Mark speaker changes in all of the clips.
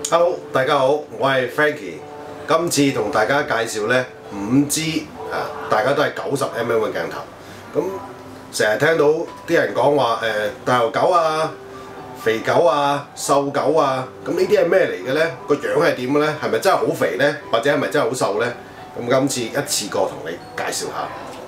Speaker 1: Hello， 大家好，我係 Frankie。今次同大家介紹呢5支大家都係90mm 嘅鏡頭。咁成日聽到啲人講話大頭狗啊、肥狗啊、瘦狗啊，咁呢啲係咩嚟嘅呢？個樣係點嘅呢？係咪真係好肥呢？或者係咪真係好瘦呢？咁今次一次過同你介紹下。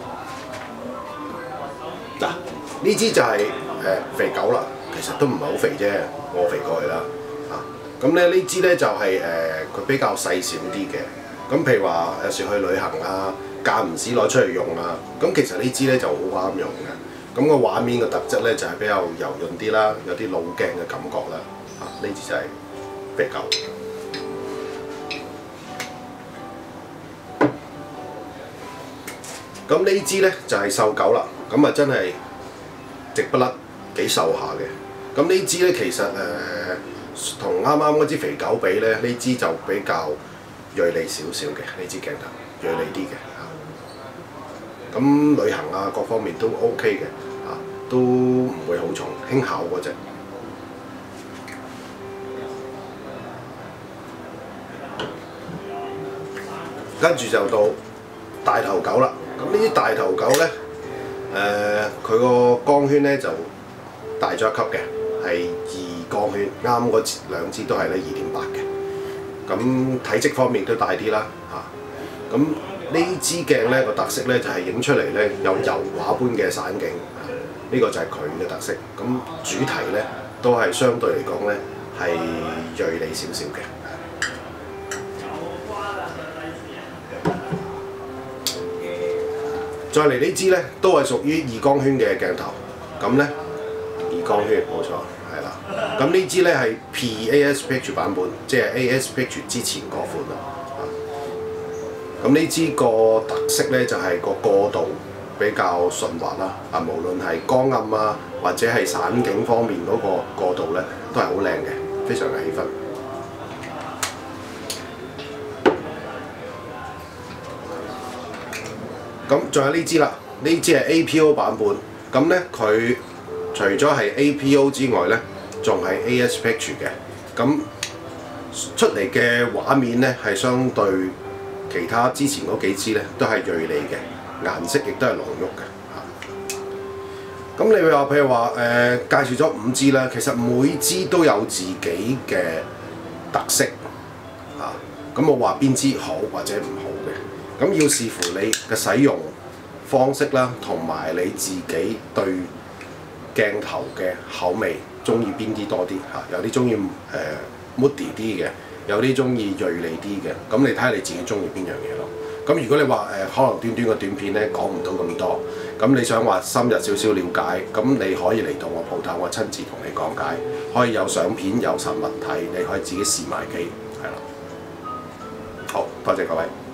Speaker 1: 嗱，呢支就係肥狗啦，其實都唔係好肥啫，我肥過佢啦。咁咧呢支咧就係佢比較細小啲嘅。咁譬如話有時去旅行啊，間唔時攞出嚟用啊，咁其實呢支咧就好啱用嘅。咁個畫面嘅特質咧就係比較柔潤啲啦，有啲老鏡嘅感覺啦。呢支就係肥狗。咁呢支咧就係瘦狗啦。咁啊真係直不甩，幾瘦下嘅。咁呢支咧其實同啱啱嗰支肥狗比咧，呢支就比較鋭利少少嘅，呢支鏡頭鋭利啲嘅。咁旅行啊各方面都 OK 嘅，都唔會好重，輕巧嗰隻。跟住就到大頭狗啦。咁呢啲大頭狗咧，佢個光圈咧就大咗一級嘅，係2光圈，啱嗰兩支都係咧2.8嘅。咁體積方面都大啲啦嚇。咁呢支鏡咧個特色咧就係影出嚟咧有油畫般嘅散景，呢個就係佢嘅特色。咁主題咧都係相對嚟講咧係鋭利少少嘅。再嚟呢支咧都係屬於2光圈嘅鏡頭，咁咧2光圈冇錯。咁呢支咧係 P-ASPH 版本，即係 ASPH 之前嗰款啦。咁呢支個特色咧就係個過渡比較順滑啦。無論係光暗啊，或者係散景方面嗰個過渡咧，都係好靚嘅，非常嘅氣氛。咁仲有呢支啦，呢支係 APO 版本。咁咧佢除咗係 APO 之外咧，仲係 ASPH 嘅。咁出嚟嘅畫面咧係相對其他之前嗰幾支咧都係鋭利嘅，顏色亦都係濃郁嘅。咁你話譬如話介紹咗5支啦，其實每支都有自己嘅特色咁我話邊支好或者唔好嘅，咁要視乎你嘅使用方式啦，同埋你自己對鏡頭嘅口味，中意邊啲多啲嚇？有啲中意moody 啲嘅，有啲中意鋭利啲嘅。咁你睇下你自己中意邊樣嘢咯。咁如果你話可能短短嘅短片咧講唔到咁多，咁你想話深入少少了解，咁你可以嚟到我鋪頭，我親自同你講解，可以有相片有實物睇，你可以自己試埋機，係啦。好，多謝各位。